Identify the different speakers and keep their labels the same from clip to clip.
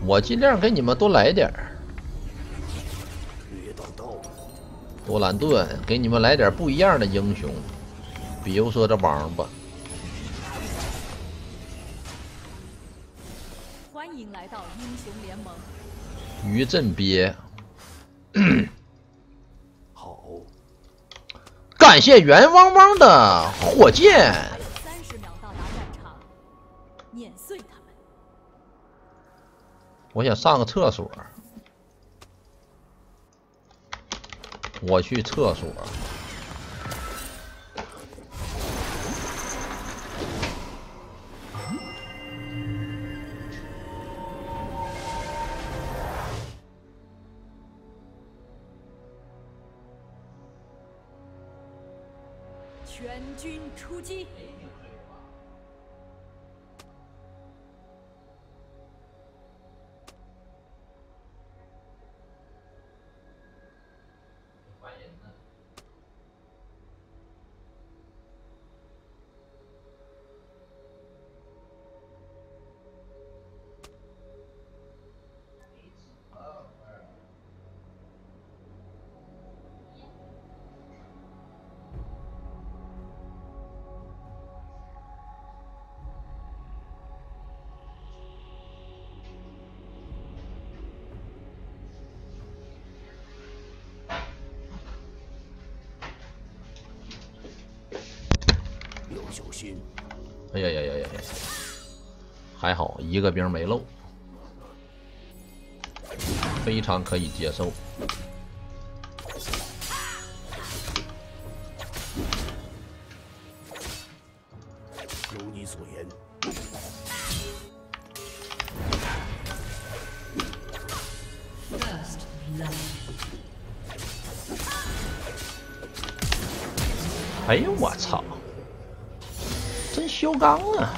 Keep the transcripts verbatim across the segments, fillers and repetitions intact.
Speaker 1: 我尽量给你们多来点儿。多兰顿，给你们来点不一样的英雄，比如说这王八。
Speaker 2: 欢迎来到英雄联盟。
Speaker 1: 余震鳖。
Speaker 3: 好。
Speaker 1: 感谢圆汪汪的火箭。
Speaker 2: 还有三十秒到达战场，碾碎他们。
Speaker 1: 我想上个厕所。我去厕所。
Speaker 2: 全军出击！
Speaker 3: 要小心！
Speaker 1: 哎呀呀呀呀呀！还好一个兵没漏，非常可以接受。
Speaker 3: 如你所言。
Speaker 4: First love。
Speaker 1: 哎呦我操！真嚣张啊！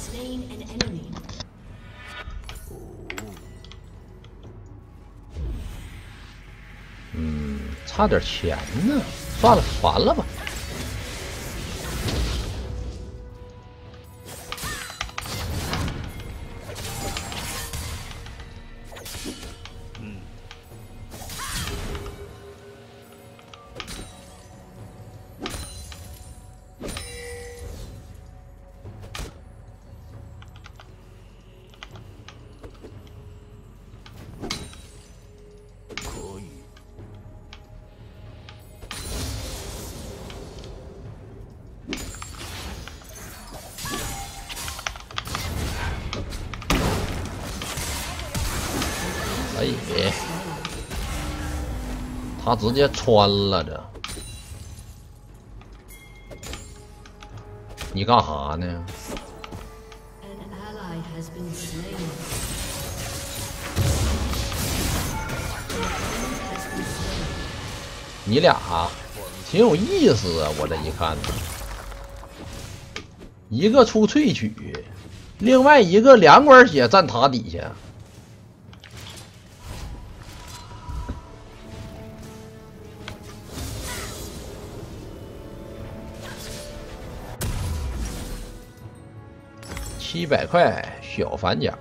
Speaker 1: 嗯，差点钱呢，算了，传了吧。
Speaker 3: 嗯。可以。
Speaker 1: 哎，他直接穿了这，你干哈呢？你俩挺有意思啊！我这一看，一个出萃取，另外一个两管血站塔底下。七百块小反甲，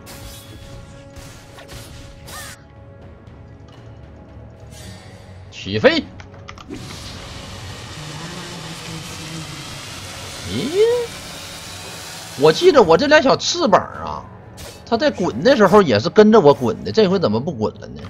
Speaker 1: 起飞！咦，我记得我这俩小翅膀啊，它在滚的时候也是跟着我滚的，这回怎么不滚了呢？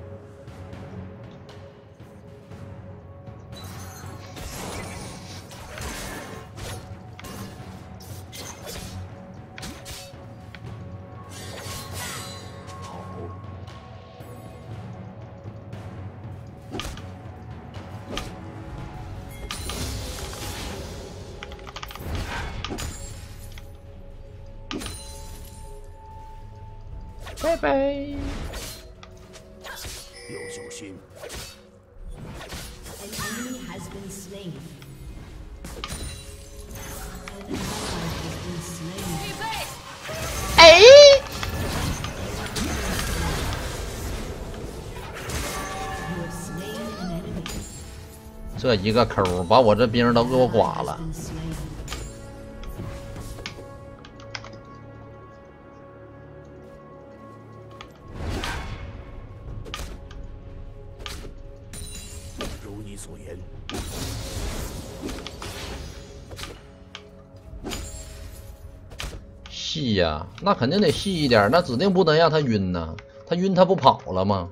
Speaker 1: 拜拜。
Speaker 3: 要小心。
Speaker 4: An enemy has been slain. An ally has been slain.
Speaker 2: 预备。
Speaker 1: 哎！这一个抠把我这兵都给我剐了。
Speaker 3: 所言。
Speaker 1: 细呀，那肯定得细一点，那指定不能让他晕呐。他晕，他不跑了吗？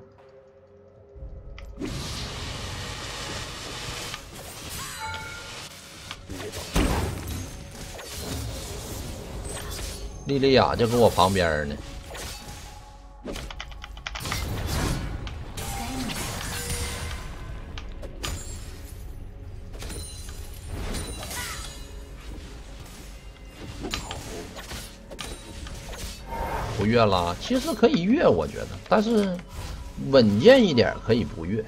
Speaker 1: 莉莉娅就搁我旁边呢。不越啦，其实可以越，我觉得，但是稳健一点可以不越。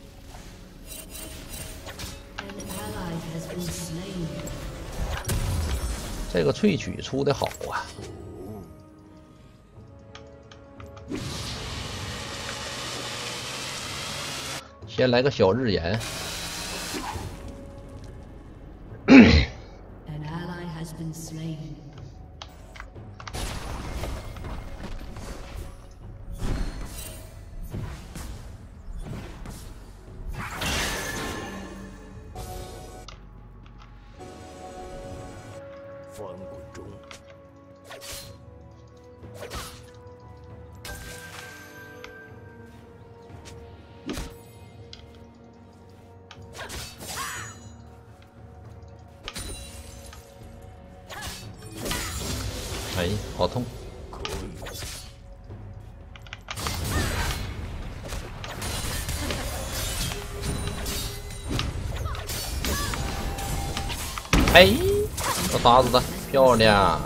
Speaker 1: 这个萃取出的好啊！先来个小日炎。
Speaker 4: An ally has been slain.
Speaker 3: 翻滚中。
Speaker 1: 哎，好痛！
Speaker 3: 可以。
Speaker 1: 哎，我打死他，漂亮！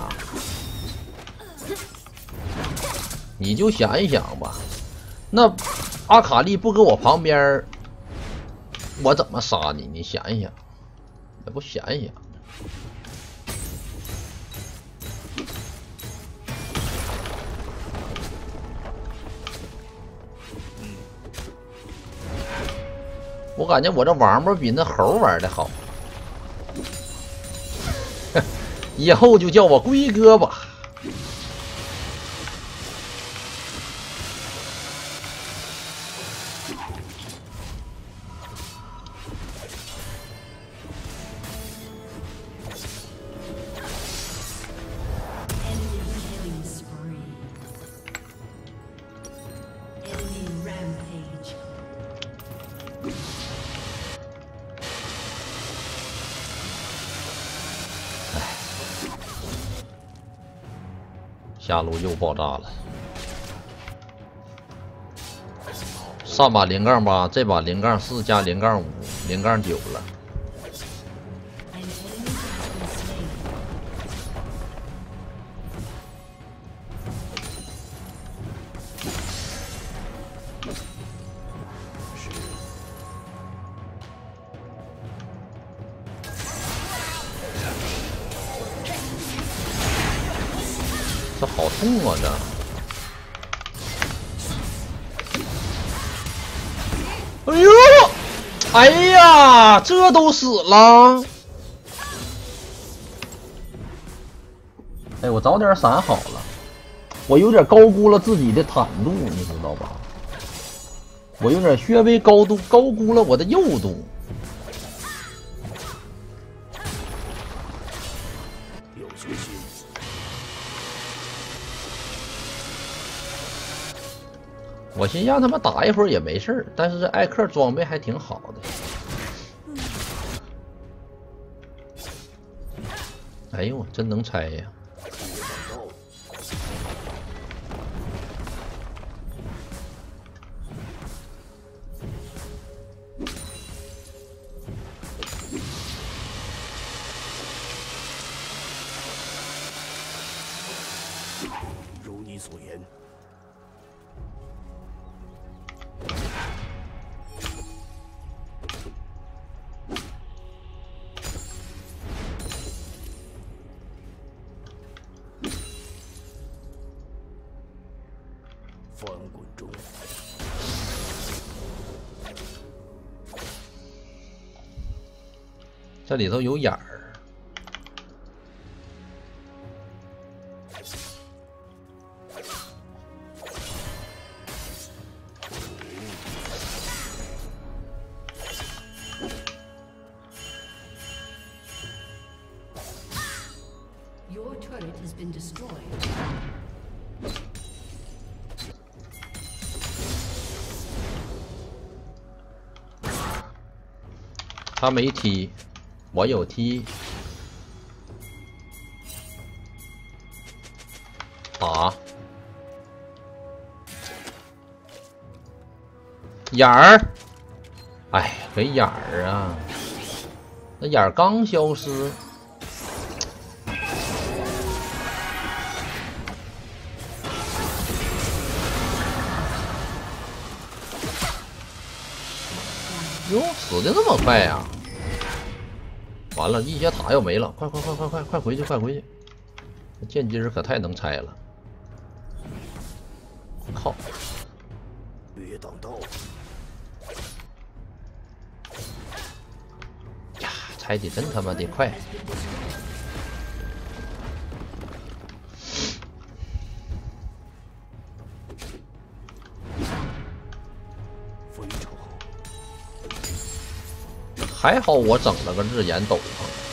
Speaker 1: 你就想一想吧，那阿卡丽不搁我旁边，我怎么杀你？你想一想，也不想一想。我感觉我这王八比那猴玩的好。以后就叫我龟哥吧。下路又爆炸了，上把零杠八，这把零杠四加零杠五，零杠九了。这好痛啊！这，哎呦，哎呀，这都死了！哎，我早点闪好了，我有点高估了自己的坦度，你知道吧？我有点略微高度高估了我的右度。
Speaker 3: 有雄心。
Speaker 1: 我寻思让他们打一会儿也没事儿，但是这艾克装备还挺好的。哎呦，真能拆呀！
Speaker 3: 如你所言。翻滚中。
Speaker 1: 这里头有眼儿。
Speaker 4: destroyed.
Speaker 1: 他没踢，我有踢。打眼儿，哎，给眼儿啊！那眼儿刚消失。哟，死的那么快呀！完了，一血塔要没了，快快快快快快回去，快回去！这剑姬儿可太能拆了。靠！
Speaker 3: 别挡道！
Speaker 1: 呀，拆的真他妈的快！
Speaker 3: 非常好。
Speaker 1: 还好我整了个日炎斗篷。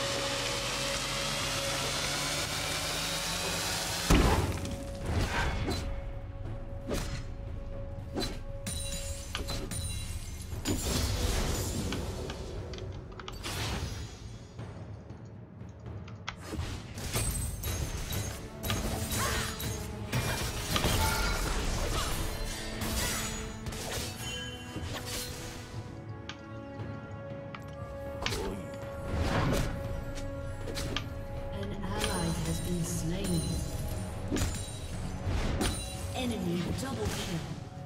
Speaker 4: Enemy double kill.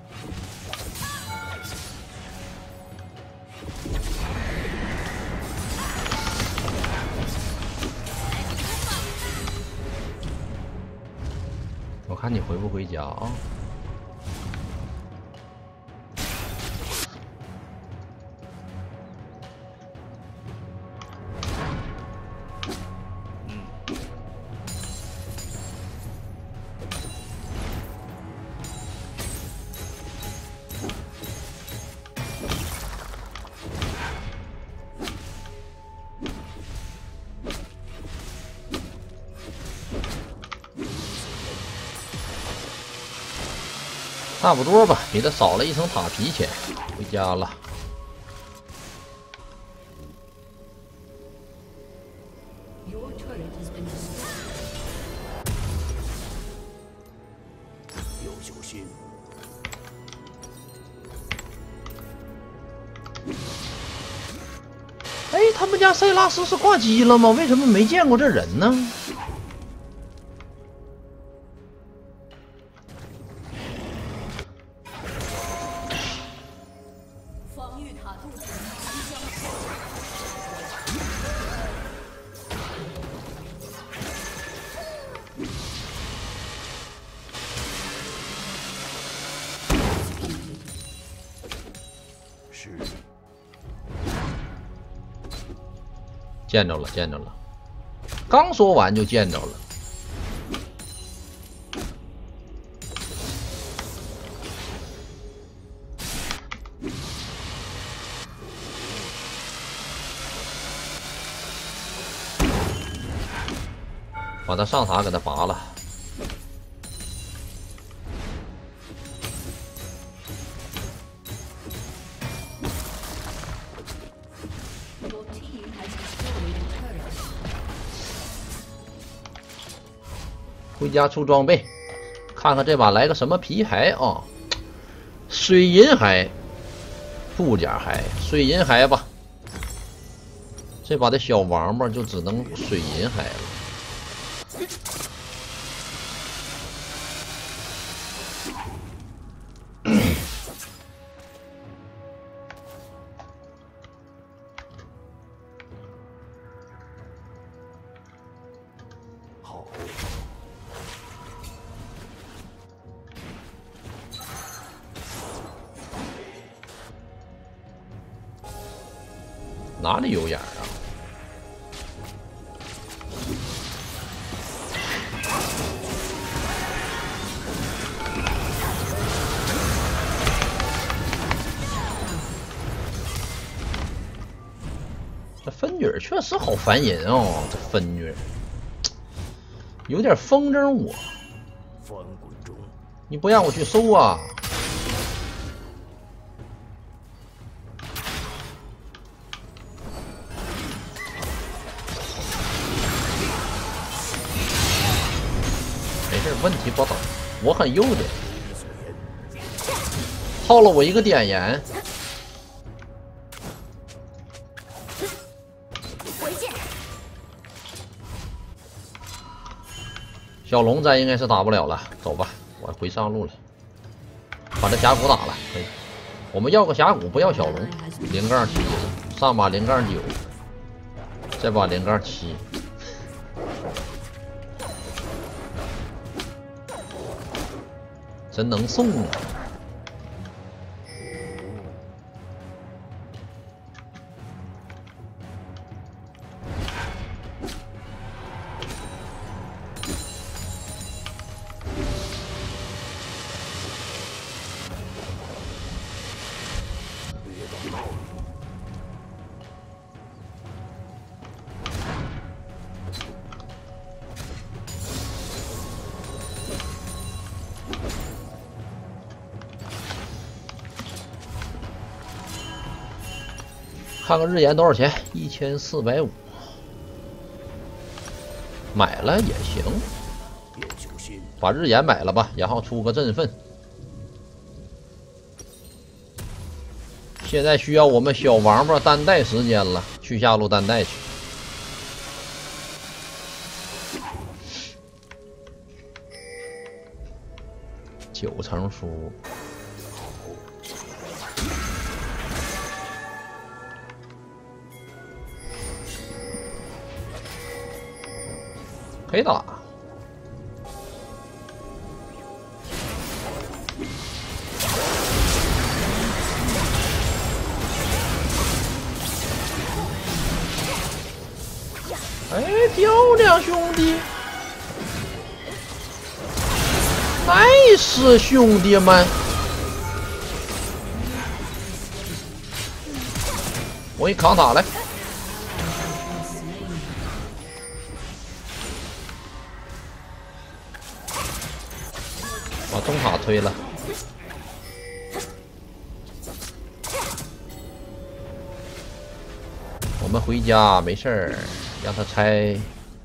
Speaker 1: 我看你回不回家啊？差不多吧，给他少了一层塔皮钱，回家了。
Speaker 3: 要小心。
Speaker 1: 哎，他们家塞拉斯是挂机了吗？为什么没见过这人呢？
Speaker 2: 防御塔筑成即将设
Speaker 3: 是。
Speaker 1: 见着了，见着了，刚说完就见着了。把他上塔给他拔了。回家出装备，看看这把来个什么皮骸啊？水银骸，布甲骸，水银骸吧。这把的小王八就只能水银骸了。
Speaker 3: 好。
Speaker 1: 哪里有眼儿啊？这分女儿确实好烦人哦，这分女儿有点风筝我。
Speaker 3: 翻滚中，
Speaker 1: 你不让我去收啊？没事，问题不大，我很优的，耗了我一个点燃。小龙咱应该是打不了了，走吧，我回上路了，把这峡谷打了，可以。我们要个峡谷，不要小龙。零杠七，上把零杠九，再把零杠七。真能送啊！看看日元多少钱？一千四百五，买了也行。把日元买了吧，然后出个振奋。现在需要我们小王八单带时间了，去下路单带去。九成输。可以打，哎，漂亮，兄弟 ，nice， 兄弟们，我一扛塔来。把中塔推了，我们回家没事儿，让他拆。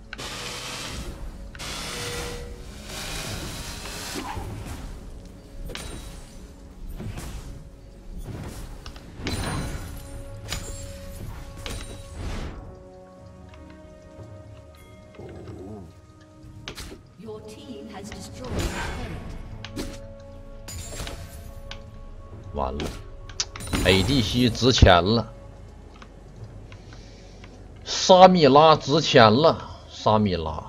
Speaker 4: Your team has destroyed the turret.
Speaker 1: 完了 ，A D C 值钱了，沙米拉值钱了，沙米拉。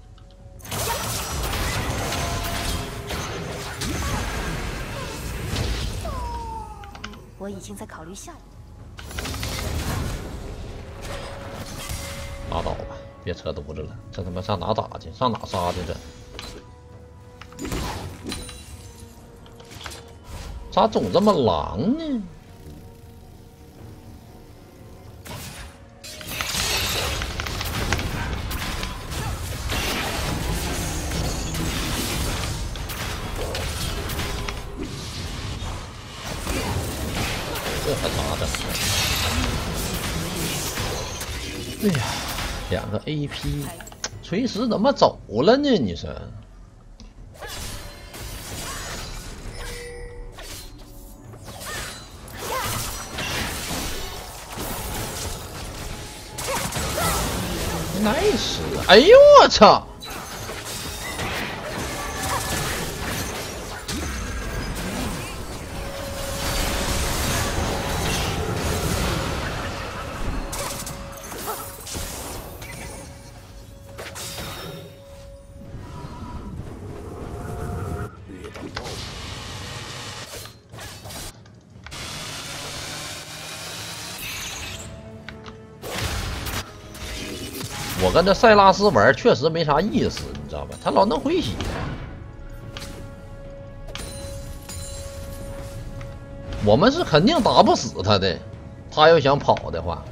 Speaker 5: 我已经在考虑下一步。
Speaker 1: 拉倒吧，别扯犊子了，这他妈上哪打去？上哪杀去这？咋总这么狼呢？这还咋整？哎呀，两个 A P， 锤石怎么走了呢？你说？nice！ 哎呦我操！我跟这塞拉斯玩确实没啥意思，你知道吧？他老能回血。我们是肯定打不死他的，他要想跑的话。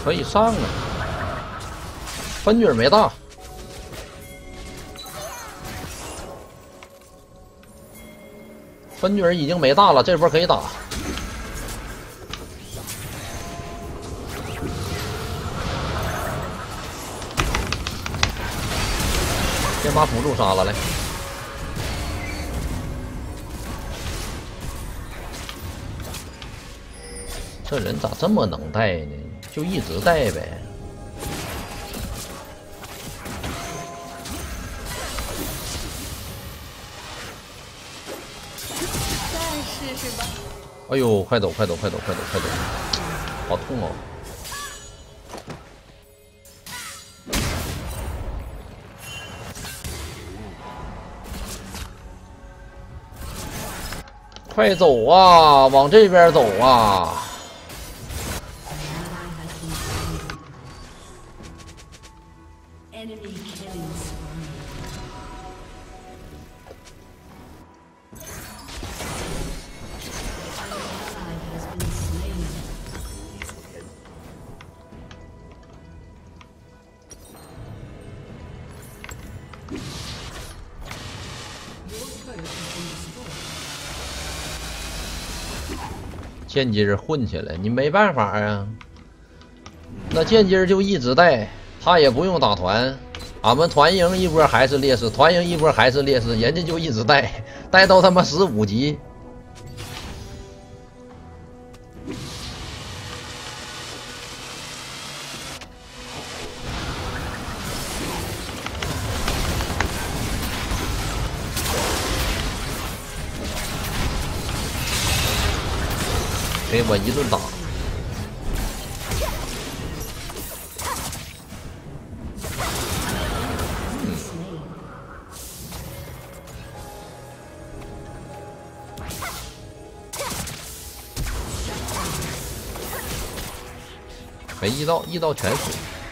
Speaker 1: 可以上啊！分女没大，分女已经没大了，这波可以打。先把辅助杀了来。这人咋这么能带呢？就一直带呗。
Speaker 2: 再试试吧。
Speaker 1: 哎呦，快走，快走，快走，快走，快走！好痛哦！快走啊，往这边走啊！
Speaker 4: Enemy killing spree. An ally has been slain. Your turret has been destroyed.
Speaker 1: 剑姬混起来，你没办法呀。那剑姬就一直带。 他也不用打团，俺们团赢一波还是劣势，团赢一波还是劣势，人家就一直带，带到他妈十五级。给我一顿打。 没一刀，一刀全死。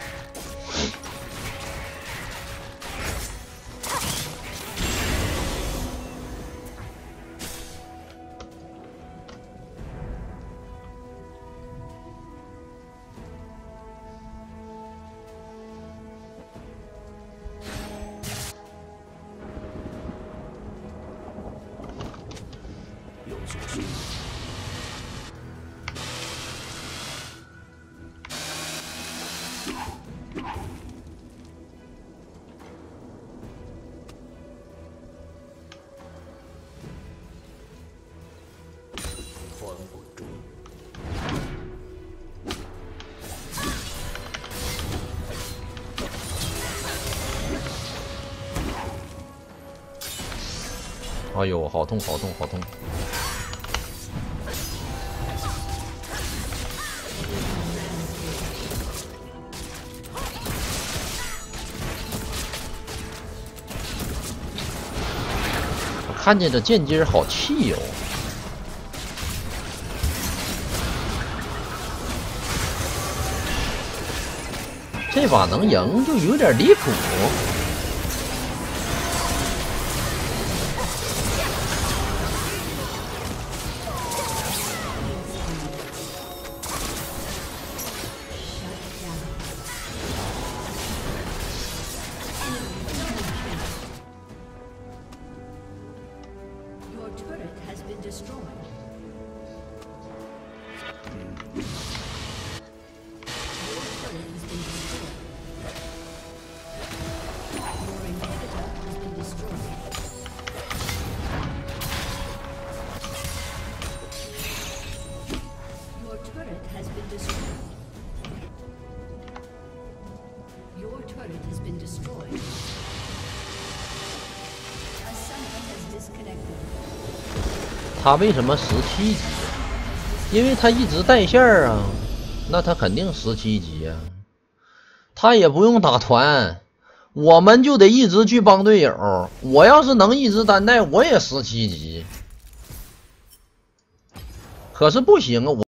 Speaker 3: 有所需。 翻滚中，
Speaker 1: 哎呦，好痛，好痛，好痛！我看见这剑姬好气哟、哦。 这把能赢就有点离谱。
Speaker 4: Your turret has been destroyed. Your turret has been destroyed. A summoner has disconnected.
Speaker 1: 他为什么十七级？因为他一直带线儿啊，那他肯定十七级呀、啊。他也不用打团，我们就得一直去帮队友。我要是能一直单带，我也十七级。可是不行啊，我。